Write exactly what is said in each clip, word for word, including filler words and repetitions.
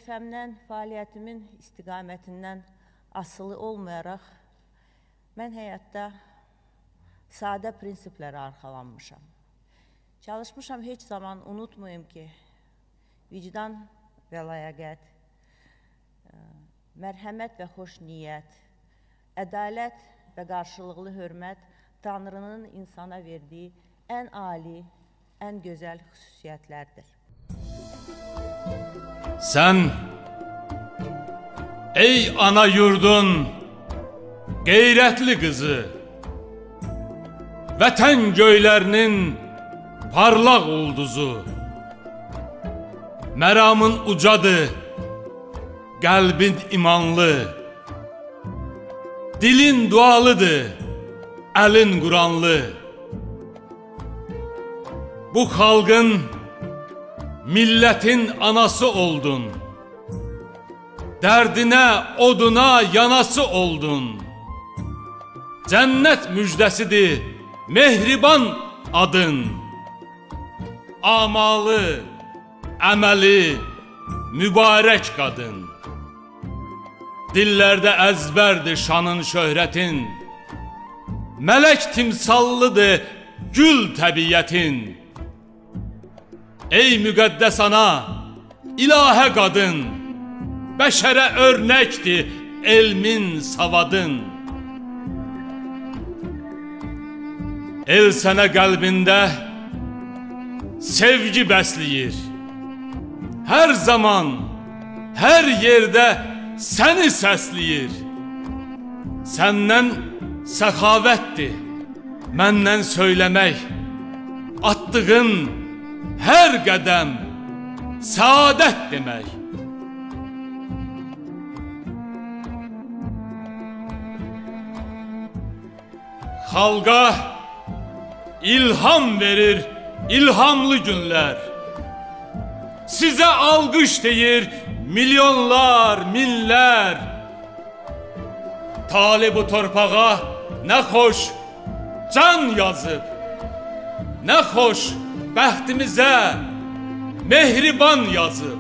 vəzifəmdən, fəaliyyətimin istiqamətindən asılı olmayaraq, mən həyatda sadə prinsiplərə arxalanmışam. Çalışmışam heç zaman unutmayım ki, vicdan və ləyaqət, mərhəmət və xoş niyyət, ədalət və qarşılıqlı hörmət Tanrının insana verdiyi ən ali, ən gözəl xüsusiyyətlərdir. Sən, ey ana yurdun qeyrətli qızı, vətən göylərinin parlaq ulduzu, məramın ucadır, qəlbin imanlı, dilin dualıdır, əlin Quranlı. Bu xalqın, millətin anası oldun, dərdinə, oduna yanası oldun. Cənnət müjdəsidir mehriban adın, amalı, əməli, mübarək qadın. Dillərdə əzbərdir şanın şöhrətin, mələk timsallıdır gül təbiyyətin. Ey müqəddəs ana, ilahə qadın, bəşərə örnəkdir elmin, savadın. El sənə qəlbində sevgi bəsləyir, hər zaman, hər yerdə səni səsləyir. Səndən səxavətdir, məndən söyləmək, attığın hər qədəm səadət demək. Xalqa ilham verir ilhamlı günlər, sizə alqış deyir milyonlar, minlər. Tali bu torpağa nə xoş can yazıb, nə xoş bəxtimizə mehriban yazıb.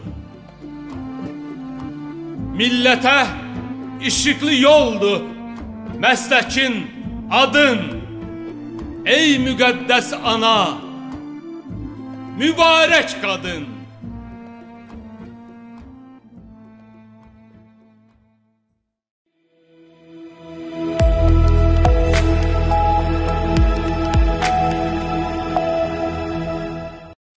Millətə işıqlı yoldur məsləkin, adın. Ey müqəddəs ana, mübarək qadın.